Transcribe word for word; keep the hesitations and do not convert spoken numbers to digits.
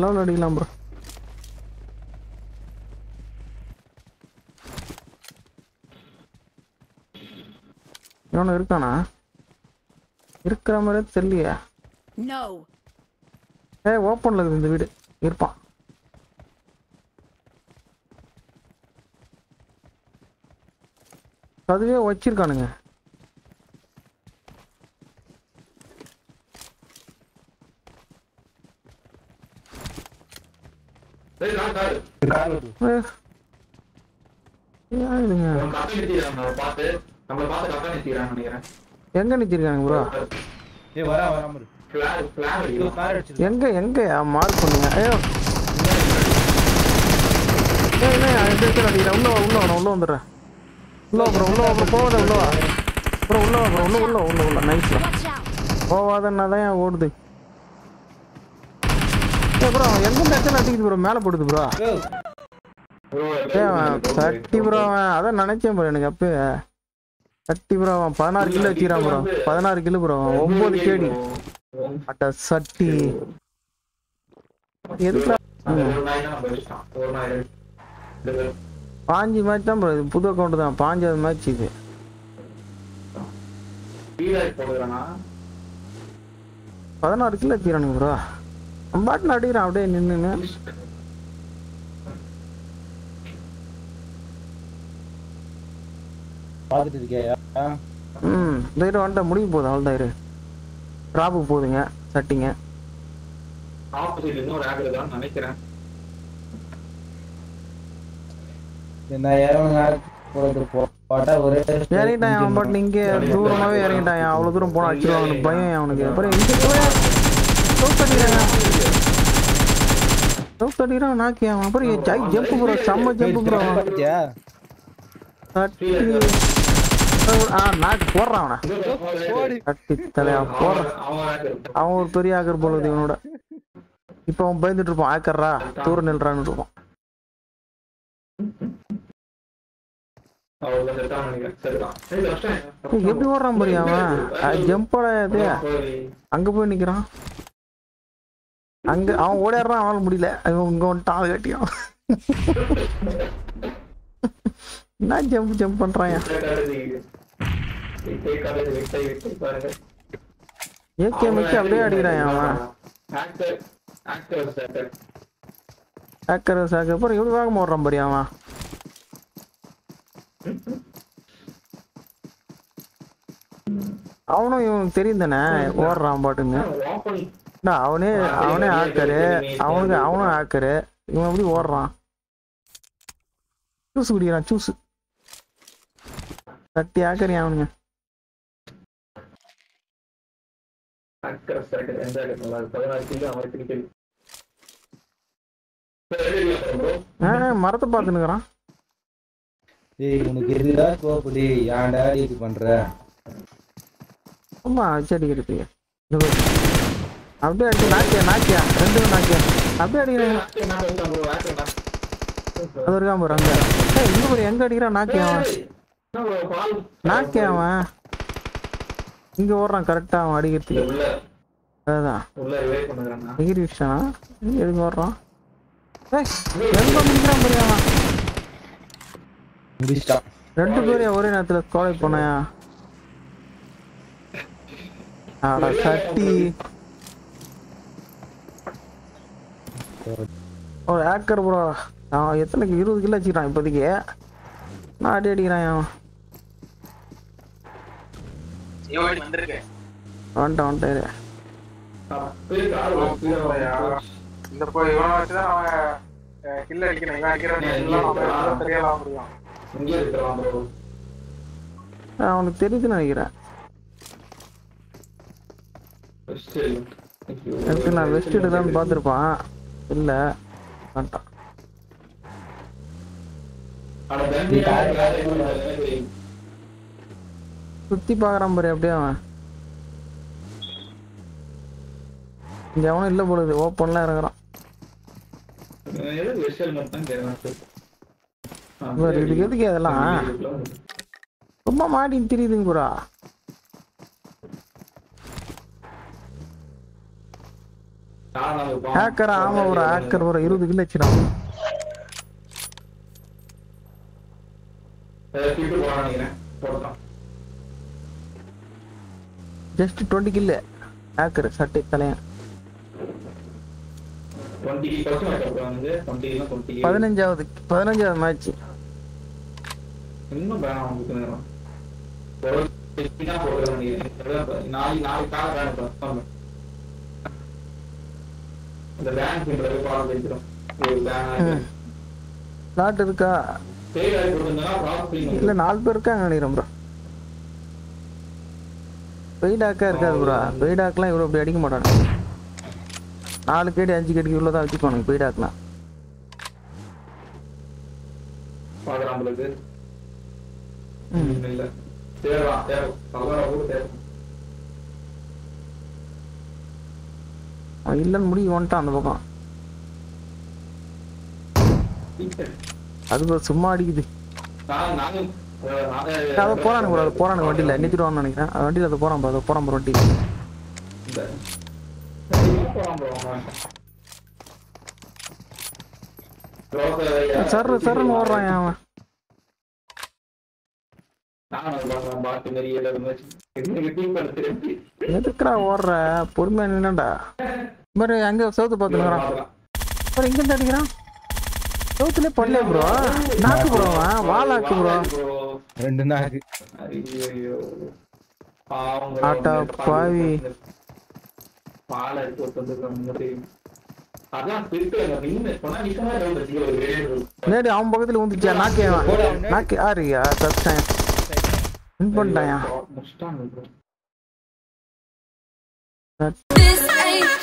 Level அடிக்கலாம் bro. இவனு இருக்கானா? இருக்கிற மாதிரி தெரியலையா? ஏ ஓப்பன்ல இருக்குது இந்த வீடு. இருப்பான். அதுவே வச்சிருக்கானுங்க. எங்க நிச்சிருக்காங்க ப்ரோ? எங்க எங்க மார்க் பண்ணுங்க. ஐயோ உள்ள உள்ள உள்ள வந்துடுறேன். உள்ள ப்ரோ உள்ள ப்ரோ போவாத உள்ள ப்ரோ உள்ள ப்ரோ உள்ள உள்ள உள்ள உள்ள நைஸ்ல போவாதன்னா தான் ஓடுது. ஏ ப்ரோ எங்க டச்சன் அடிக்குது ப்ரோ மேலே போடுது ப்ரோ. ஏ தட்டி ப்ரோ அதான் நினைச்சேன் ப்ரோ எனக்கு அப்போ தட்டி ப்ரோ அவன் பதினாறு கிலோ வச்சுக்கிறான் ப்ரோ. பதினாறு கிலோ ப்ரோ ஒன்பது கேடி அட்ட சட்டி எதுக்கு பாஞ்சு மேட்ச் தான் ப்ரோ. இது புது அக்கௌண்ட் தான். பாஞ்சாவது மேட்ச் இது. பதினாறு கிலோ வச்சுக்கிறானுங்க ப்ரோ. பாட்டில் அடிக்கிறான் அப்படியே நின்று. ம் தைரியம் வந்துட்டா முடிய போகுது. அவ்வளோ தைரியம் ட்ராப்புக்கு போகுதுங்க சட்டிங்க. நினைக்கிறேன் இறங்கிட்டான் பட் இங்கே தூரமாவே இறங்கிட்டான். அவ்வளோ தூரம் போனா அடிச்சிருவாங்க பயம் அவனுக்கு. அப்புறம் இங்கே தடிக்கிறான் நாக்கியான். அப்புறம் ஜம்ப் ப்ரோ செம்ம ஜம்ப் ப்ரோ. நாக்கு போடுறான் அவனை தட்டி தலையா போடுறான். அவன் ஒரு பெரிய ஆக்கர் போல இவனோட. இப்ப அவன் பயந்துட்டு இருப்பான். ஆக்கர்ரா தூர நில்றான்னு இருப்பான். எப்படி ஓடுறான் பாரு அவன். ஜம்போட இது அங்க போய் நிக்கிறான். அங்க அவன் ஓடிடுறான். அவனால முடியல. இங்க வந்துட்டான் ஆள் கட்டியும். என்ன ஜம்ப் ஜம்ப் பண்றான். ஏகே மிச்சு அப்படியே அடிக்கிறான் அவன். ஹேக்கர் சாக்கு அப்புறம் எப்படி வேகமா ஓடுறான் பாரு அவன். அவனும் இவனுக்கு தெரியும் தானே ஓடுறான் பாட்டுன்னு. அவனே அவனே ஹேக்கரு. அவனுக்கு அவனும் ஹேக்கரு. இவன் எப்படி ஓடுறான். ஜூஸ் குடிக்கிறான் ஜூஸ். தட்டி ஹேக்கர் அவனுங்க. மரத்தை பார்த்துன்னுக்குறான். ஆமா சரி இருக்கு. அப்படியே அடிச்சு நாக்கியா நாக்கியா ரெண்டு நாக்கியா அப்படியே அடிக்கிறேன். அது இருக்காம போற அங்க இன்னும் ஒரு எங்க அடிக்கிறான் நாக்கியா அவன். நாக்கியா அவன் இங்க ஓடுறான் கரெக்டா அவன் அடிக்கிறதுக்கு. அதுதான் எகிரி விஷானா எதுக்கு ஓடுறான். எங்க முடிக்கிறான் பாரு அவன். ரெண்டு பேரையும் ஒரே நேரத்துல கோலை போனாயா. ஆடா சட்டி ஒரு ஹேக்கர் ப்ரோ. அவன் எத்தனை இருபது கிலோ வச்சுக்கிறான் இப்போதைக்கு. நான் அடி அடிக்கிறான் அவன். வந்துட்டான் வந்துட்டாரு. அவனுக்கு தெரியுதுன்னு நினைக்கிறேன். எனக்கு நான் வெஸ்ட் எடுக்கலான்னு பார்த்துருப்பான். இல்ல வந்துட்டான். சுத்தி பாக்குறான் பாரு அப்படியே அவன். இங்க அவனும் இல்ல போடுது. ஓப்பன்ல இறங்குறான். இதுக்கு எதுக்கு அதெல்லாம் ரொம்ப மாட்டின்னு தெரியுதுங்க பூரா. ஹேக்கர் ஆமா ஒரு ஹேக்கர் ஒரு இருபது கில் வச்சிரான் ஜஸ்ட் இருபது கில் ஹேக்கர் சட்டை தலையன் பதினஞ்சாவது பதினஞ்சாவது மேட்ச் இன்னும் வேணாம் உங்களுக்கு நேரம் நாலு நாலு கால வேணும் இந்த பேங்க் பண்றது பால் வைக்கிறோம் ஒரு பேங்க் ஸ்லாட் இருக்கா சேல் ஆகி போடுறதுனா ப்ராசஸிங் இல்ல நாலு பேர் இருக்காங்க நினைக்கிறேன் ப்ரோ பெய்டாக்கா இருக்காது ப்ரோ பெய்டாக்லாம் இவ்வளோ அப்படி அடிக்க மாட்டாங்க நாலு கேடி அஞ்சு கேடிக்கு இவ்வளோ தான் வச்சுக்கோங்க பெய்டாக்லாம் பார்க்குறான் உங்களுக்கு ம் இல்லை தேவா தேவை கவரா கூட தேவை இல்லன்னு முடிவு வந்துட்டான் அந்த பக்கம் அது சும்மா அடிக்குது அதை போறானுங்க ப்ரோ அது போறானுங்க வண்டியில் நிறுத்திடுவான்னு நினைக்கிறேன் அது வண்டியில் அது போறான் ப்ரோ அதை போறான் ப்ரோ வண்டி சர்ரு சர்ன்னு ஓடுறான் அவன் எதுக்குடா ஓடுற பொறுமையா நின்னுடா மாதிரி அங்க சவுத்து பாத்துக்கிறான் இங்க இருந்து அடிக்கிறான் சவுத்துலயே பண்ணல ப்ரோ நாக்கு ப்ரோவா வாலாக்கு ப்ரோ ரெண்டு நாக்கு ஆட்டா பாவி பால எடுத்து வந்துருக்கான் நேடி அவன் பக்கத்துல வந்துச்சா நாக்கு நாக்கு ஆறியா தச்சான் வின் பண்ணிட்டாயா